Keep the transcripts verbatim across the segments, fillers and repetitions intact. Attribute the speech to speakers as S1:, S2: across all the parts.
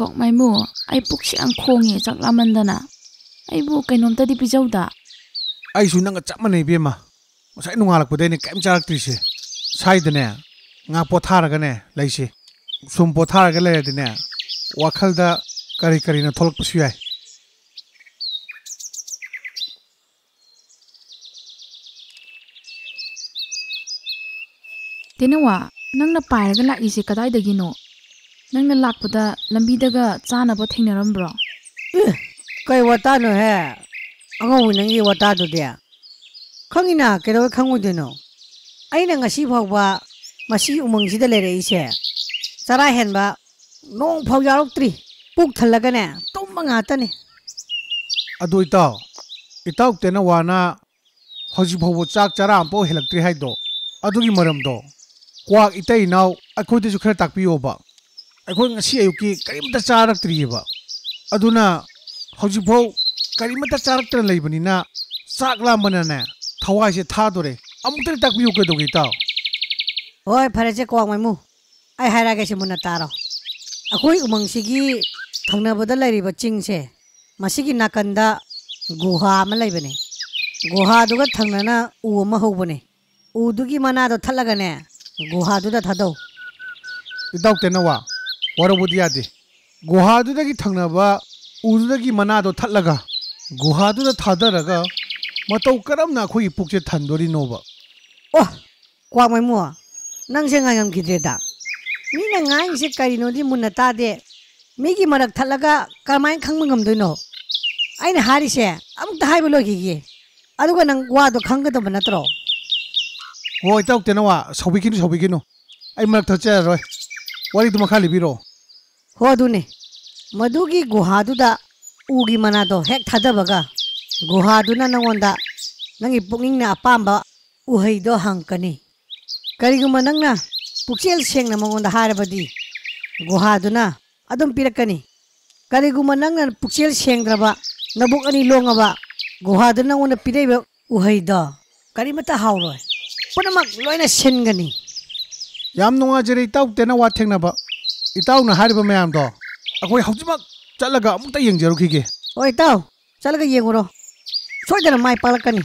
S1: Kok maimu ai puksi ang khongi chak lamandana ai bu kainom ta di pijauda
S2: ai su nang chap manei bema masai nungalak pudai ne kaim charak trise sai dane nga pothara ga ne laise sum pothara ga le dine wakhal da kari kari na tholak pusu yai
S1: tenawa nangna pairaga la ise kadai dagino nangna lakpada lambi daga chana ba thingnaram bro
S3: kai wata no he ango nangi wata do dia khangina kero khangu deno aina ngasi phawba masi umang sida lere ise sara henba nong phaw yarok tri puk thalaga ne tumma nga ta ne
S2: adu itaw itaw tena wana hoji phaw chak chara ampo helaktri haido adugi maram do kwak itai naw akhoi de khara takpiyo ba akhoi ngasi ayuki karimta charak triba aduna hoji phaw karimta charak tra leibani na sakla manana thawai se tha dore amukta takpiyo ke dogi taw
S3: hoy phare che kwak mai mu ai haira ge se muna taro akhoi umang sigi thangna bada lairi ba ching se masigi nakanda guha ma laibane guha duga thangna na u ma hobane u dugi mana do thalaga ne guha du da thado
S2: itaw tena wa warabudi ade guha du dagi thangna ba u du dagi mana do thalaga guha du da thadaraga matau karam na khoi pukche thandori no ba
S3: oh kwak mai mu nang se ngayam kidreda mi na ngai se kari no di munna ta de mi gi marak thalaga kamai khangma ngam doino aina hari se amuk ta haibo logi gi aduga nang wa do khangga do banatro
S2: ho itaw tena wa sobikinu sobikinu ai marak thache roi wari tu makha libiro
S3: ho dune madugi guha du da ugi mana do hek thadabaga guha du na nangonda nangi pukning na apamba uhei do hangkani kariguma nangna puksel sengna mangonda harabadi guha du na adum pirakani kariguma nangna puksel sengdraba nabuk ani longaba guha du nangona pireba uhei do karimata hawroi punamak loina sengani
S2: yam nunga jere itaw tena wa thengna ba itaw na hariba mayam do akoi haujimak chalaga amukta yengjaru khige
S3: oi taw chalaga yenguro soidana mai palakani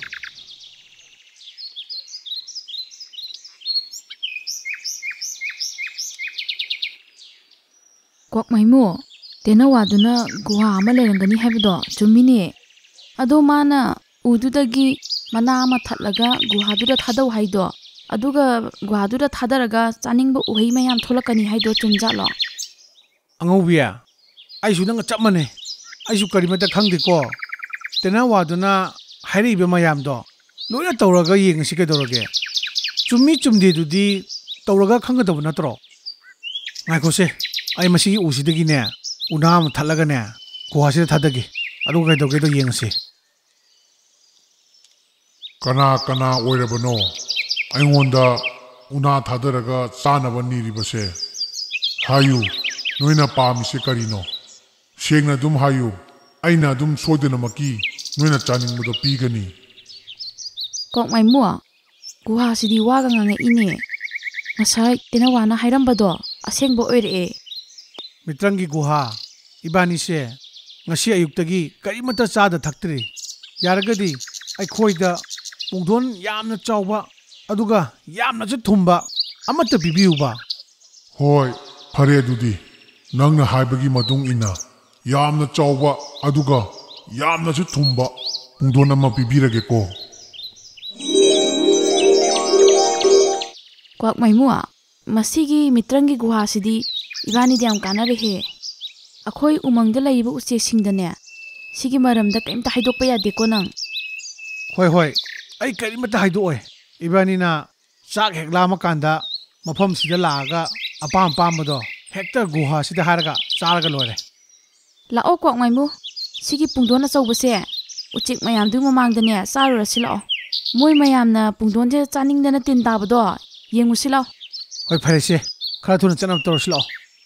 S1: Kok maimu tenawa duna guha ama lerangani haibdo chumini ado mana ududagi mana ama thatlaga guha duda thadau haido aduga guha duda thadaraga chaningba uhei mayam tholakani haido chumjalo
S2: angobia ai su nang chap mane ai su karimata khangde ko tena wa duna hairi be mayam do loya tawraga yeng si ke dorage chummi chumde dudi tawraga khangga do natro ngai ko se ai masi usi de gi ne unam thalaga ne guha se thadagi adu ga do ge do yeng se
S4: kana kana oirabano aingonda una thadaraga chanaba niribase hayu noina pamise karino sengna dum hayu aina dum soidana maki noina chaning mudo pigani
S1: Kok maimu guha sidi waga ngange ini ngasai tenawa na hairambado asengbo oire
S2: mitrangi guha ibani se ngasi ayuktagi karimata chada thaktre yaragadi ai khoida pungdon yamna chawba aduga yamna ju thumba amata bibiuba
S4: hoi phare dudi nangna haibagi matung ina yamna chawba aduga yamna ju thumba pungdon ama bibirage ko
S1: Kwak maimu masigi mitrangi guha sidi ibani diam kana rehe akhoi umangda laiba uche singdane sigi maramda kaimta haidokpa yade ko nang
S2: hoi hoi ai karimata haido oi ibani na chak hekla ma kanda mafam sida laaga apam pam do hekta guha sida haraga charaga lore
S1: la o kwak maimu sigi pungdona chawbase uchik mayam du mamangdane sarura silo moi mayamna pungdonje chaningdana tin tabado yengu silo
S2: hoi phare se khara thuna chanam tor silo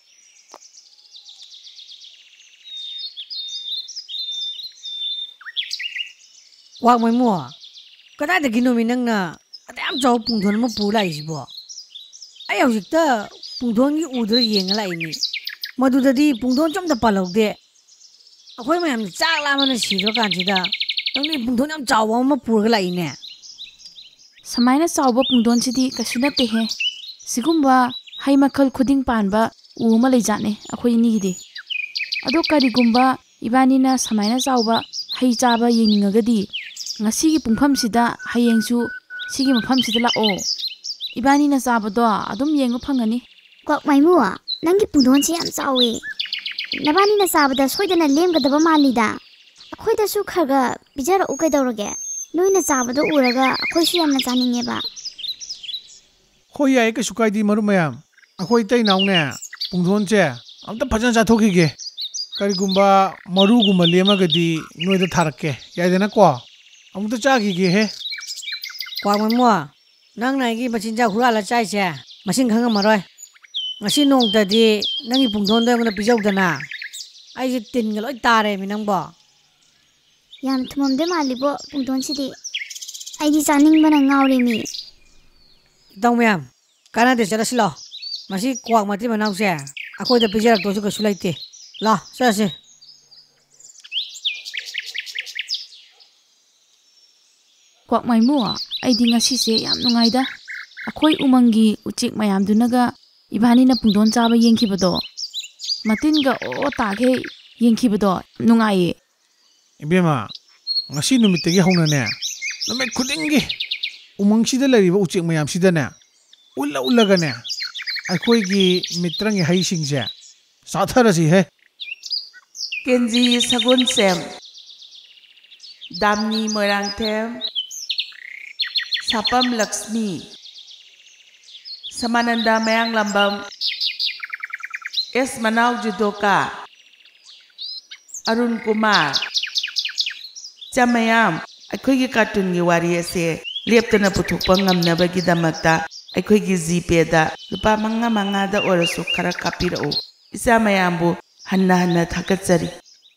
S3: wak mai mu kada da gino mi nang na adam jaw pungthon ma pu lai sibo ai hojik ta pungthon gi udra yeng lai ni ꯃꯗꯨꯗꯗꯤ ꯄꯨꯡꯗꯣꯟ ꯆꯣꯝꯇ ꯄꯥꯜꯍꯧꯗꯦ ꯑꯩꯈꯣꯏ ꯃꯌꯥꯝ ꯆꯥꯛ ꯂꯥꯝꯕꯅ ꯁꯤꯗ꯭ꯔꯀꯥꯟꯁꯤꯗ ꯅꯪꯗꯤ ꯄꯨꯡꯗꯣꯟ ꯌꯥꯝ ꯆꯥꯎꯕ ꯑꯃ ꯄꯨꯔꯒ ꯂꯥꯛꯏꯅꯦ
S1: ꯁꯨꯃꯥꯏꯅ ꯆꯥꯎꯕ ꯄꯨꯡꯗꯣꯟꯁꯤꯗꯤ ꯀꯩꯁꯨ ꯅꯠꯇꯦꯍꯦ ꯁꯤꯒꯨꯝꯕ ꯍꯩ ꯃꯈꯜ ꯈꯨꯗꯤꯡ ꯄꯥꯟꯕ ꯎ ꯑꯃ ꯂꯩꯖꯥꯠꯅꯦ ꯑꯩꯈꯣꯏ ꯑꯅꯤꯒꯤꯗꯤ ꯑꯗꯣ ꯀꯔꯤꯒꯨꯝꯕ ꯏꯕꯥꯅꯤꯅ ꯁꯨꯃꯥꯏꯅ ꯆꯥꯎꯕ ꯍꯩ ꯆꯥꯕ ꯌꯦꯡꯅꯤꯡꯉꯒꯗꯤ ꯉꯁꯤꯒꯤ ꯄꯨꯡꯐꯝꯁꯤꯗ ꯍꯌꯦꯡꯁꯨ ꯁꯤꯒꯤ ꯃꯐꯝꯁꯤꯗ ꯂꯥꯛꯑꯣ 이반이나 싸버도 아둠 옌고 팡가니
S5: 꽉 마이무아 낭기 푸돈치 얌 싸웨 나바니나 싸버다 소이드나 렘가다바 말리다 아코이다수 카가 비자라 우케다오르게 노이나 싸버도 우라가 아코이수 얌나 짜닝게바
S2: 호이 아이 그 수카이디 머루마얌 아코이 떼이 나오네 뿡돈체 아무튼 파전 자토기게 까리군바 머루구마 레마가디 노이다 타락게 야이데나 과 아무튼 짜기게 해
S3: 꽉 마이무아 ꯅꯪꯅ ꯑꯩꯒꯤ ꯃꯆꯤꯟꯖꯥꯛ ꯍꯨꯔꯥꯜꯂ ꯆꯥꯏꯁꯦ ꯃꯁꯤꯡ ꯈꯪꯉꯝꯃꯔꯣꯏ ꯉꯁꯤ ꯅꯣꯡꯇꯗꯤ ꯅꯪꯒꯤ ꯄꯨꯡꯗꯣꯟꯗꯣ ꯑꯩꯉꯣꯟꯗ ꯄꯤꯖꯧꯗꯅ ꯑꯩꯁꯦ ꯇꯤꯟꯒ ꯂꯣꯏ ꯇꯥꯔꯦꯃꯤ ꯅꯪꯕꯣ
S5: ꯌꯥꯝ ꯊꯨꯝꯃꯝꯗꯣꯏ ꯃꯥꯜꯂꯤꯕꯣ ꯄꯨꯡꯗꯣꯟꯁꯤꯗꯤ ꯑꯩꯗꯤ ꯆꯥꯅꯤꯡꯕꯅ ꯉꯥꯎꯔꯦꯃꯤ
S3: ꯏꯇꯥꯎ ꯃꯌꯥꯝ ꯀꯥꯟꯅꯗꯦ ꯆꯠꯂꯁꯤ ꯂꯥꯛꯑꯣ ꯃꯁꯤ ꯀ꯭ꯋꯥꯛ ꯃꯇꯩ ꯃꯅꯥꯎꯁꯦ ꯑꯩꯈꯣꯏꯗ ꯄꯤꯖꯔꯛꯇꯧꯁꯨ ꯀꯩꯁꯨ ꯂꯩꯇꯦ ꯂꯥꯛꯑꯣ ꯆꯠꯂꯁꯤ
S1: ꯀ꯭ꯋꯥꯛ ꯃꯥꯏꯃꯨ ꯑꯩꯗꯤ ꯉꯁꯤꯁꯦ ꯌꯥꯝ ꯅꯨꯡꯉꯥꯏꯗ ꯑꯩꯈꯣꯏ ꯎꯃꯪꯒꯤ ꯎꯆꯦꯛ ꯃꯌꯥꯝꯗꯨꯅꯒ ꯏꯕꯥꯅꯤꯅ ꯄꯨꯡꯗꯣꯟ ꯆꯥꯕ ꯌꯦꯡꯈꯤꯕꯗꯣ ꯃꯇꯤꯟꯒ ꯑꯣ ꯇꯥꯒꯦ ꯌꯦꯡꯈꯤꯕꯗꯣ ꯅꯨꯡꯉꯥꯏꯌꯦ
S2: 이베마 ngasi numittagi haunane numet khudingi umangsida lariba uchek mayam sidane ulla ullagane aikoigi mitrangi haisingje satharasi he
S6: Kenji Sagun Sem Damni Moirangthem Sapam Lakshmi Samananda Mayang Lambam S Manau Judoka Arun Kumar Chamayam ꯑꯩꯈꯣꯏꯒꯤ ꯀꯥꯔꯇꯨꯟꯒꯤ ꯋꯥꯔꯤ ꯑꯁꯦ ꯂꯦꯞꯇꯅ ꯄꯨꯊꯣꯛꯄ ꯉꯝꯅꯕꯒꯤꯗꯃꯛꯇ ꯑꯩꯈꯣꯏꯒꯤ ꯖꯤꯄꯦꯗ ꯂꯨꯄꯥ ꯃꯉꯥ ꯃꯉꯥꯗ ꯑꯣꯏꯔꯁꯨ ꯈꯔ ꯀꯥꯞꯄꯤꯔꯛꯎ ꯏꯆꯥ ꯃꯌꯥꯝꯕꯨ ꯍꯟꯅ ꯍꯟꯅ ꯊꯥꯒꯠꯆꯔꯤ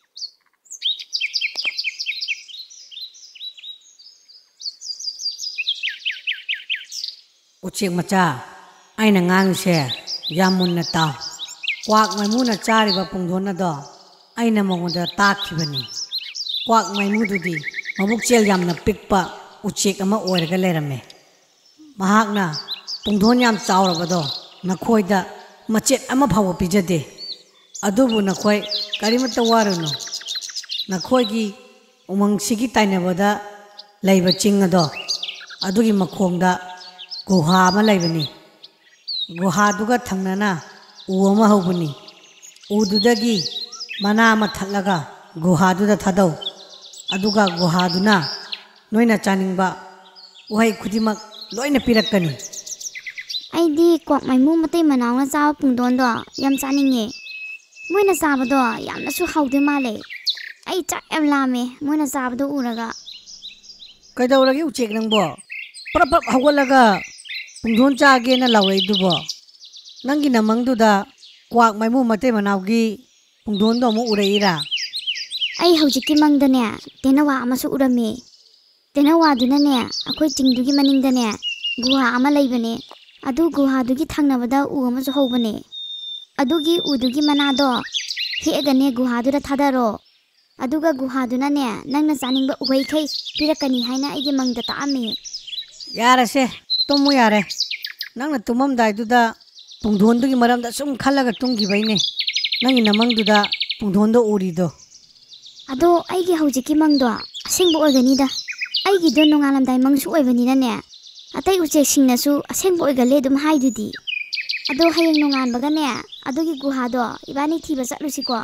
S3: ꯎꯆꯦꯛ ꯃꯆꯥ ꯑꯩꯅ ꯉꯥꯡꯉꯤꯁꯦ ꯌꯥꯝ ꯃꯨꯟꯅ ꯇꯥꯎ ꯀ꯭ꯋꯥꯛ ꯃꯥꯏꯃꯨꯅ ꯆꯥꯔꯤꯕ ꯄꯨꯡꯗꯣꯟ ꯑꯗꯣ ꯑꯩꯅ ꯃꯉꯣꯟꯗ ꯇꯥꯛꯈꯤꯕꯅꯤ ꯀ꯭ꯋꯥꯛ ꯃꯥꯏꯃꯨꯗꯨꯗꯤ ꯃꯕꯨꯛꯆꯦꯜ ꯌꯥꯝꯅ ꯄꯤꯛꯄ ꯎꯆꯦꯛ ꯑꯃ ꯑꯣꯏꯔꯒ ꯂꯩꯔꯝꯃꯦ ꯃꯍꯥꯛꯅ ꯄꯨꯡꯗꯣꯟ ꯌꯥꯝ ꯆꯥꯎꯔꯕꯗꯣ ꯅꯈꯣꯏꯗ ꯃꯆꯦꯠ ꯑꯃ ꯐꯥꯎꯕ ꯄꯤꯖꯗꯦ ꯑꯗꯨꯕꯨ ꯅꯈꯣꯏ ꯀꯔꯤꯃꯠꯇ ꯋꯥꯔꯨꯅꯨ ꯅꯈꯣꯏꯒꯤ ꯎꯃꯪꯁꯤꯒꯤ ꯇꯥꯏꯅꯕꯗ ꯂꯩꯕ ꯆꯤꯡ ꯑꯗꯣ ꯑꯗꯨꯒꯤ ꯃꯈꯣꯡꯗ ꯒꯨꯍꯥ ꯑꯃ ꯂꯩꯕꯅꯤ ꯒꯨꯍꯥꯗꯨꯒ ꯊꯪꯅꯅ ꯎ ꯑꯃ ꯍꯧꯕꯅꯤ ꯎꯗꯨꯗꯒꯤ ꯃꯅꯥ ꯑꯃ ꯊꯠꯂꯒ ꯒꯨꯍꯥꯗꯨꯗ ꯊꯥꯗꯧ ꯑꯗꯨꯒ ꯒꯨꯍꯥꯗꯨꯅ ꯅꯣꯏꯅ ꯆꯥꯅꯤꯡꯕ ꯎꯍꯩ ꯈꯨꯗꯤꯡꯃꯛ ꯂꯣꯏꯅ ꯄꯤꯔꯛꯀꯅꯤ
S5: ꯑꯩꯗꯤ ꯀ꯭ꯋꯥꯛ ꯃꯥꯏꯃꯨ ꯃꯇꯩ ꯃꯅꯥꯎꯅ ꯆꯥꯕ ꯄꯨꯡꯗꯣꯟꯗꯣ ꯌꯥꯝ ꯆꯥꯅꯤꯡꯉꯦ ꯃꯣꯏꯅ ꯆꯥꯕꯗꯣ ꯌꯥꯝꯅꯁꯨ ꯍꯥꯎꯗꯣꯏ ꯃꯥꯜꯂꯦ ꯑꯩ ꯆꯥꯛ ꯌꯥꯝ ꯂꯥꯝꯃꯦ ꯃꯣꯏꯅ ꯆꯥꯕꯗꯣ ꯎꯔꯒ
S3: ꯀꯩꯗꯧꯔꯒꯦ ꯎꯆꯦꯛ ꯅꯪꯕꯣ ꯄ꯭ꯔꯞ ꯄ꯭ꯔꯞ ꯍꯧꯒꯠꯂꯒ ꯄꯨꯡꯗꯣꯟ ꯆꯥꯒꯦꯅ ꯂꯥꯎꯔꯛꯏꯗꯨꯕꯣ ꯅꯪꯒꯤ ꯅꯃꯪꯗꯨꯗ ꯀ꯭ꯋꯥꯛ ꯃꯥꯏꯃꯨ ꯃꯇꯩ ꯃꯅꯥꯎꯒꯤ ꯄꯨꯡꯗꯣꯟꯗꯣ ꯑꯃꯨꯛ ꯎꯔꯛꯏꯔꯥ
S5: ꯑꯩ ꯍꯧꯖꯤꯛꯀꯤ ꯃꯪꯗꯅꯦ ꯇꯦꯅꯋꯥ ꯑꯃꯁꯨ ꯎꯔꯝꯃꯦ ꯇꯦꯅꯋꯥꯗꯨꯅꯅꯦ ꯑꯩꯈꯣꯏ ꯆꯤꯡꯗꯨꯒꯤ ꯃꯅꯤꯡꯗꯅꯦ ꯒꯨꯍꯥ ꯑꯃ ꯂꯩꯕꯅꯦ ꯑꯗꯨ ꯒꯨꯍꯥꯗꯨꯒꯤ ꯊꯪꯅꯕꯗ ꯎ ꯑꯃꯁꯨ ꯍꯧꯕꯅꯦ ꯑꯗꯨꯒꯤ ꯎꯗꯨꯒꯤ ꯃꯅꯥꯗꯣ ꯍꯦꯛꯑꯒꯅꯦ ꯒꯨꯍꯥꯗꯨꯗ ꯊꯥꯗꯔꯣ ꯑꯗꯨꯒ ꯒꯨꯍꯥꯗꯨꯅꯅꯦ ꯅꯪꯅ ꯆꯥꯅꯤꯡꯕ ꯎꯍꯩꯈꯩ ꯄꯤꯔꯛꯀꯅꯤ ꯍꯥꯏꯅ ꯑꯩꯒꯤ ꯃꯪꯗ ꯇꯥꯛꯑꯝꯃꯦ
S3: ꯌꯥꯔꯁꯦ ꯇꯨꯝꯃꯨ ꯌꯥꯔꯦ ꯅꯪꯅ ꯇꯨꯝꯃꯝꯗꯥꯏꯗꯨꯗ ꯄꯨꯡꯗꯣꯟꯗꯨꯒꯤ ꯃꯔꯝꯗ ꯁꯨꯝ ꯈꯜꯂꯒ ꯇꯨꯝꯈꯤꯕꯩꯅꯦ ꯅꯪꯒꯤ ꯅꯃꯪꯗꯨꯗ ꯄꯨꯡꯗꯣꯟꯗꯣ ꯎꯔꯤꯗꯣ
S5: ꯑꯗꯣ ꯑꯩꯒꯤ ꯍꯧꯖꯤꯛꯀꯤ ꯃꯪꯗꯣ ꯑꯁꯦꯡꯕ ꯑꯣꯏꯒꯅꯤꯗ ꯑꯩꯒꯤꯗꯣ ꯅꯣꯡꯉꯥꯜꯂꯝꯗꯥꯏ ꯃꯪꯁꯨ ꯑꯣꯏꯕꯅꯤꯅꯅꯦ ꯑꯇꯩ ꯎꯆꯦꯛꯁꯤꯡꯅꯁꯨ ꯑꯁꯦꯡꯕ ꯑꯣꯏꯒꯜꯂꯦ ꯑꯗꯨꯝ ꯍꯥꯏꯗꯨꯗꯤ ꯑꯗꯣ ꯍꯌꯦꯡ ꯅꯣꯡꯉꯥꯟꯕꯒꯅꯦ ꯑꯗꯨꯒꯤ ꯒꯨꯍꯥꯗꯣ ꯏꯕꯥꯅꯤ ꯊꯤꯕ ꯆꯠꯂꯨꯁꯤꯀꯣ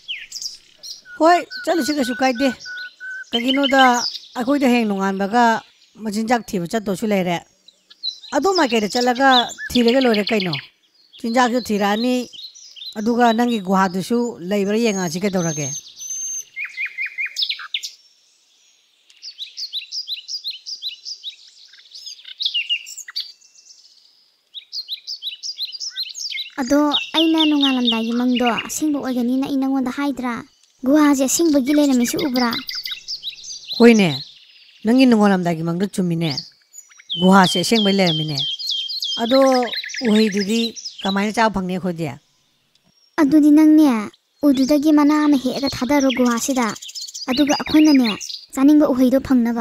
S3: ꯍꯣꯏ ꯆꯠꯂꯨꯁꯤ ꯀꯩꯁꯨ ꯀꯥꯏꯗꯦ ꯀꯩꯒꯤꯅꯣꯗ ꯑꯩꯈꯣꯏꯗ ꯍꯌꯦꯡ ꯅꯣꯡꯉꯥꯟꯕꯒ ꯃꯆꯤꯟꯖꯥꯛ ꯊꯤꯕ ꯆꯠꯇꯧꯁꯨ ꯂꯩꯔꯦ ꯑꯗꯣ ꯃꯥꯏꯀꯩꯗ ꯆꯠꯂꯒ ꯊꯤꯔꯒ ꯂꯣꯏꯔꯦ ꯀꯩꯅꯣ ꯆꯤꯟꯖꯥꯛꯁꯨ ꯊꯤꯔꯛꯑꯅꯤ ꯑꯗꯨꯒ ꯅꯪꯒꯤ ꯒꯨꯍꯥꯗꯨꯁꯨ ꯂꯩꯕ꯭ꯔꯥ ꯌꯦꯡꯉꯛꯑꯁꯤ ꯀꯩꯗꯧꯔꯒꯦ
S5: ꯑꯗꯣ ꯑꯩꯅ ꯅꯣꯡꯉꯥꯜꯂꯝꯗꯥꯏꯒꯤ ꯃꯪꯗꯣ ꯑꯁꯦꯡꯕ ꯑꯣꯏꯒꯅꯤꯅ ꯑꯩ ꯅꯪꯉꯣꯟꯗ ꯍꯥꯏꯗ꯭ꯔꯥ ꯒꯨꯍꯥꯁꯦ ꯑꯁꯦꯡꯕꯒꯤ ꯂꯩꯔꯝꯃꯤꯁꯨ ꯎꯕ꯭ꯔꯥ
S3: ꯍꯣꯏꯅꯦ ꯅꯪꯒꯤ ꯅꯣꯡꯉꯥꯜꯂꯝꯗꯥꯏꯒꯤ ꯃꯪꯗ ꯆꯨꯝꯃꯤꯅꯦ ꯒꯨꯍꯥꯁꯦ ꯑꯁꯦꯡꯕꯩ ꯂꯩꯔꯝꯃꯤꯅꯦ ꯑꯗꯣ ꯎꯍꯩꯗꯨꯗꯤ ꯀꯃꯥꯏꯅ ꯆꯥꯕ ꯐꯪꯅꯤ ꯑꯩꯈꯣꯏꯗꯤ
S5: ꯑꯗꯨꯗꯤ ꯅꯪꯅꯦ ꯎꯗꯨꯗꯒꯤ ꯃꯅꯥ ꯑꯃ ꯍꯦꯛꯑꯒ ꯊꯥꯗꯔꯣ ꯒꯨꯍꯥꯁꯤꯗ ꯑꯗꯨꯒ ꯑꯩꯈꯣꯏꯅꯅꯦ ꯆꯥꯅꯤꯡꯕ ꯎꯍꯩꯗꯣ ꯐꯪꯅꯕ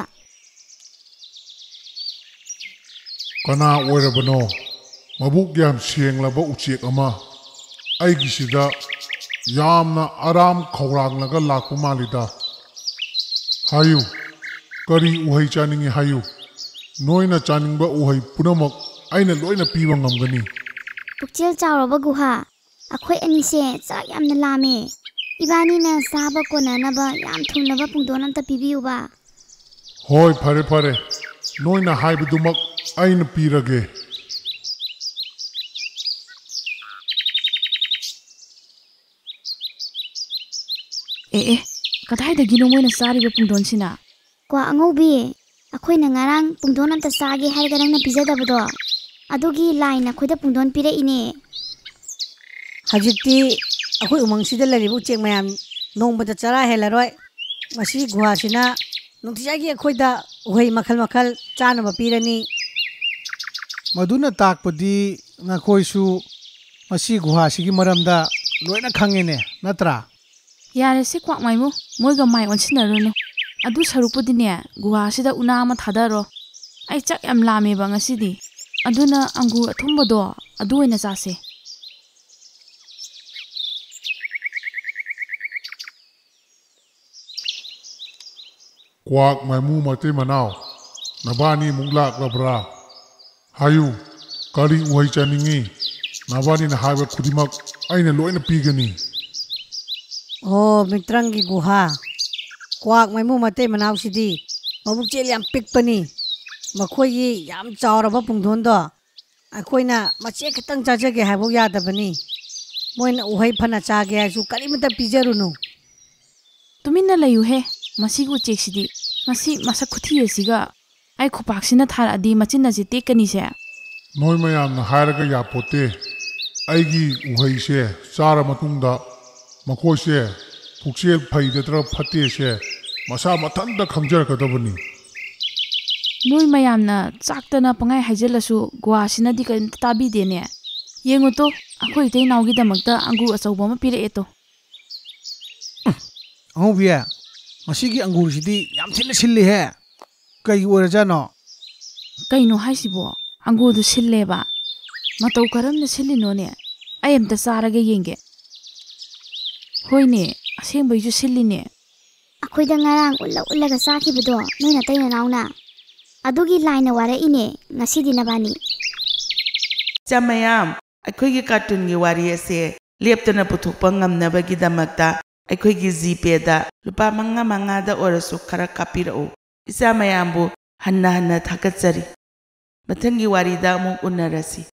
S4: ꯀꯅꯥ ꯑꯣꯏꯔꯕꯅꯣ ꯃꯕꯨꯛ ꯌꯥꯝ ꯁꯦꯡꯂꯕ ꯎꯆꯦꯛ ꯑꯃ ꯑꯩꯒꯤꯁꯤꯗ ꯌꯥꯝꯅ ꯑꯔꯥꯝ ꯈꯧꯔꯥꯡꯂꯒ ꯂꯥꯛꯄ ꯃꯥꯜꯂꯤꯗ ꯍꯥꯏꯌꯨ ꯀꯔꯤ ꯎꯍꯩ ꯆꯥꯅꯤꯡꯉꯤ ꯍꯥꯏꯌꯨ ꯅꯣꯏꯅ ꯆꯥꯅꯤꯡꯕ ꯎꯍꯩ ꯄꯨꯝꯅꯃꯛ ꯑꯩꯅ ꯂꯣꯏꯅ ꯄꯤꯕ ꯉꯝꯒꯅꯤ
S5: ꯄꯨꯛꯆꯦꯜ ꯆꯥꯎꯔꯕ ꯒꯨꯍꯥ ꯑꯩꯈꯣꯏ ꯑꯅꯤꯁꯦ ꯆꯥꯛ ꯌꯥꯝꯅ ꯂꯥꯝꯃꯦ 이반이는 싸버 꼬나나바 얌통나바 뿡도남다 비비우바
S4: ꯍꯣꯏ ꯐꯔꯦ ꯐꯔꯦ ꯅꯣꯏꯅ ꯍꯥꯏꯕꯗꯨꯃꯛ ꯑꯩꯅ ꯄꯤꯔꯒꯦ
S1: ꯑꯦ ꯑꯦ ꯀꯗꯥꯏꯗꯒꯤꯅꯣ ꯃꯣꯏꯅ ꯆꯥꯔꯤꯕ ꯄꯨꯡꯗꯣꯟꯁꯤꯅ
S5: ꯀ꯭ꯋꯥ ꯑꯉꯧꯕꯤ ꯑꯩꯈꯣꯏꯅ ꯉꯔꯥꯡ ꯄꯨꯡꯗꯣꯟ ꯑꯝꯇ ꯆꯥꯒꯦ ꯍꯥꯏꯔꯒ ꯅꯪꯅ ꯄꯤꯖꯗꯕꯗꯣ ꯑꯗꯨꯒꯤ ꯂꯥꯏꯅ ꯑꯩꯈꯣꯏꯗ ꯄꯨꯡꯗꯣꯟ ꯄꯤꯔꯛꯏꯅꯦ
S3: ꯍꯧꯖꯤꯛꯇꯤ ꯑꯩꯈꯣꯏ ꯎꯃꯪꯁꯤꯗ ꯂꯩꯔꯤꯕ ꯎꯆꯦꯛ ꯃꯌꯥꯝ ꯅꯣꯡꯃꯗ ꯆꯔꯥ ꯍꯦꯜꯂꯔꯣꯏ ꯃꯁꯤ ꯒꯨꯍꯥꯁꯤꯅ ꯅꯨꯡꯇꯤꯖꯥꯒꯤ ꯑꯩꯈꯣꯏꯗ ꯎꯍꯩ ꯃꯈꯜ ꯃꯈꯜ ꯆꯥꯅꯕ ꯄꯤꯔꯅꯤ
S2: ꯃꯗꯨꯅ ꯇꯥꯛꯄꯗꯤ ꯅꯈꯣꯏꯁꯨ ꯃꯁꯤ ꯒꯨꯍꯥꯁꯤꯒꯤ ꯃꯔꯝꯗ ꯂꯣꯏꯅ ꯈꯪꯉꯦꯅꯦ ꯅꯠꯇ꯭ꯔꯥ
S1: ꯌꯥꯔꯦꯁꯦ ꯀ꯭ꯋꯥꯛꯃꯥꯏꯃꯨ ꯃꯣꯏꯒ ꯃꯥꯏ ꯑꯣꯟꯁꯤꯟꯅꯔꯨꯅꯨ ꯑꯗꯨ ꯁꯔꯨꯛꯄꯨꯗꯤꯅꯦ ꯒꯨꯍꯥꯁꯤꯗ ꯎꯅꯥ ꯑꯃ ꯊꯥꯗꯔꯣ ꯑꯩ ꯆꯥꯛ ꯌꯥꯝ ꯂꯥꯝꯃꯦꯕ ꯉꯁꯤꯗꯤ ꯑꯗꯨꯅ ꯑꯪꯒꯨꯔ ꯑꯊꯨꯝꯕꯗꯣ ꯑꯗꯨ ꯑꯣꯏꯅ ꯆꯥꯁꯦ
S4: ꯀ꯭ꯋꯥꯛ ꯃꯥꯏꯃꯨ ꯃꯇꯩ ꯃꯅꯥꯎ ꯅꯕꯥꯅꯤ ꯑꯃꯨꯛ ꯂꯥꯛꯂꯕ꯭ꯔꯥ ꯍꯥꯏꯌꯨ ꯀꯔꯤ ꯎꯍꯩ ꯆꯥꯅꯤꯡꯉꯤ ꯅꯕꯥꯅꯤꯅ ꯍꯥꯏꯕ ꯈꯨꯗꯤꯡꯃꯛ ꯑꯩꯅ ꯂꯣꯏꯅ ꯄꯤꯒꯅꯤ
S3: ꯑꯣ ꯃꯤꯇ꯭ꯔꯪꯒꯤ ꯒꯨꯍꯥ ꯀ꯭ꯋꯥꯛ ꯃꯩꯃꯨ ꯃꯇꯩ ꯃꯅꯥꯎꯁꯤꯗꯤ ꯃꯕꯨꯛꯆꯦꯜ ꯌꯥꯝ ꯄꯤꯛꯄꯅꯤ ꯃꯈꯣꯏꯒꯤ ꯌꯥꯝ ꯆꯥꯎꯔꯕ ꯄꯨꯡꯗꯣꯟꯗꯣ ꯑꯩꯈꯣꯏꯅ ꯃꯆꯦꯠ ꯈꯤꯇꯪ ꯆꯥꯖꯒꯦ ꯍꯥꯏꯕ ꯌꯥꯗꯕꯅꯤ ꯃꯣꯏꯅ ꯎꯍꯩ ꯐꯅ ꯆꯥꯒꯦ ꯍꯥꯏꯔꯁꯨ ꯀꯔꯤꯃꯠꯇ ꯄꯤꯖꯔꯨꯅꯨ
S1: ꯇꯨꯃꯤꯟꯅ ꯂꯩꯌꯨꯍꯦ ꯃꯁꯤꯒꯤ ꯎꯆꯦꯛꯁꯤꯗꯤ ꯃꯁꯤ ꯃꯁꯛ ꯈꯨꯊꯤ ꯑꯁꯤꯒ ꯑꯩ ꯈꯨꯄꯥꯛꯁꯤꯅ ꯊꯥꯔꯛꯑꯗꯤ ꯃꯆꯤꯟ ꯑꯁꯤ ꯇꯦꯛꯀꯅꯤꯁꯦ
S4: ꯅꯣꯏ ꯃꯌꯥꯝꯅ ꯍꯥꯏꯔꯒ ꯌꯥꯄꯣꯠꯇꯦ ꯑꯩꯒꯤ ꯎꯍꯩꯁꯦ ꯆꯥꯔ ꯃꯇꯨꯡꯗ ꯃꯈꯣꯏꯁꯦ ꯄꯨꯛꯆꯦꯜ ꯐꯩꯒꯗ꯭ꯔꯥ ꯐꯠꯇꯦꯁꯦ ꯃꯁꯥ ꯃꯊꯟꯇ ꯈꯪꯖꯔꯛꯀꯗꯕꯅꯤ
S1: ꯅꯣꯏ ꯃꯌꯥꯝꯅ ꯆꯥꯛꯇꯅ ꯄꯪꯉꯥꯏ ꯍꯥꯏꯖꯤꯜꯂꯁꯨ ꯒꯨꯍꯥꯁꯤꯅꯗꯤ ꯀꯔꯤꯝꯇ ꯇꯥꯕꯤꯗꯦꯅꯦ ꯌꯦꯡꯉꯨꯇꯣ ꯑꯩꯈꯣꯏ ꯏꯇꯩ ꯅꯥꯎꯒꯤꯗꯃꯛꯇ ꯑꯪꯒꯨꯔ ꯑꯆꯧꯕ ꯑꯃ ꯄꯤꯔꯛꯑꯦꯇꯣ
S2: ꯑꯉꯧꯕꯤ ꯃꯁꯤꯒꯤ ꯑꯪꯒꯨꯔꯁꯤꯗꯤ ꯌꯥꯝ ꯊꯤꯅ ꯁꯤꯜꯂꯤꯍꯦ ꯀꯩꯒꯤ ꯑꯣꯏꯔꯖꯥꯠꯅꯣ
S1: ꯀꯩꯅꯣ ꯍꯥꯏꯁꯤꯕꯣ ꯑꯪꯒꯨꯔꯗꯨ ꯁꯤꯜꯂꯦꯕ ꯃꯇꯧ ꯀꯔꯝꯅ ꯁꯤꯜꯂꯤꯅꯣꯅꯦ ꯑꯩ ꯑꯝꯇ ꯆꯥꯔꯒ ꯌꯦꯡꯒꯦ ꯍꯣꯏꯅꯦ ꯑꯁꯦꯡꯕꯩꯁꯨ ꯁꯤꯜꯂꯤꯅꯦ
S5: ꯑꯩꯈꯣꯏꯗ ꯉꯔꯥꯡ ꯎꯜꯂ ꯎꯜꯂꯒ ꯆꯥꯈꯤꯕꯗꯣ ꯅꯣꯏ ꯅꯇꯩ ꯅꯅꯥꯎꯅ ꯑꯗꯨꯒꯤ ꯂꯥꯏꯅ ꯋꯥꯔꯛꯏꯅꯦ ꯉꯁꯤꯗꯤ ꯅꯕꯥꯅꯤ
S6: ꯏꯆꯥ ꯃꯌꯥꯝ ꯑꯩꯈꯣꯏꯒꯤ ꯀꯥꯔꯇꯨꯟꯒꯤ ꯋꯥꯔꯤ ꯑꯁꯤ ꯂꯦꯞꯇꯅ ꯄꯨꯊꯣꯛꯄ ꯉꯝꯅꯕꯒꯤꯗꯃꯛꯇ ꯑꯩꯈꯣꯏꯒꯤ ꯖꯤꯄꯦꯗ ꯂꯨꯄꯥ ꯃꯉꯥ ꯃꯉꯥꯗ ꯑꯣꯏꯔꯁꯨ ꯈꯔ ꯀꯥꯞꯄꯤꯔꯛꯎ ꯏꯆꯥ ꯃꯌꯥꯝꯕꯨ ꯍꯟꯅ ꯍꯟꯅ ꯊꯥꯒꯠꯆꯔꯤ ꯃꯊꯪꯒꯤ ꯋꯥꯔꯤꯗ ꯑꯃꯨꯛ ꯎꯅꯔꯁꯤ